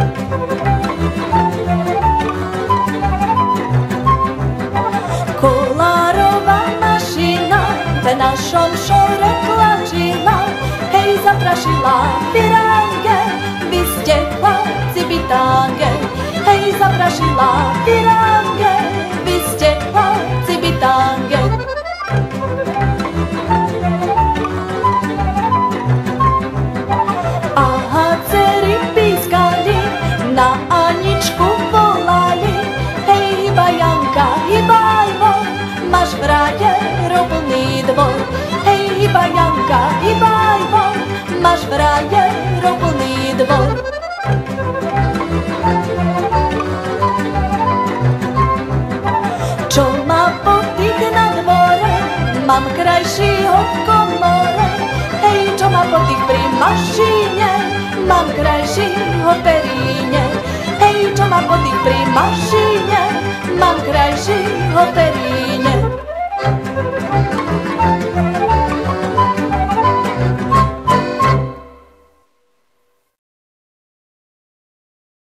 Kolárová mašina v našom šore tlačila, hej, zaprašila pirange, vy ste chlapci bytange. Hej, zaprašila pirange, vy ste chlapci bytange. Aha, dcery pískali, na Aničku volali, hej, hyba Janka, hybajvo, máš frajerov plný dvor. Hej, hyba Janka, hybajvo, máš frajerov plný dvor. Čo má potých na dvore, mám krajšího v komore. Hej, čo má potých pri mašine, mám krajšího v períne. Hej, čo má potých pri mašine, mám krajšího v períne.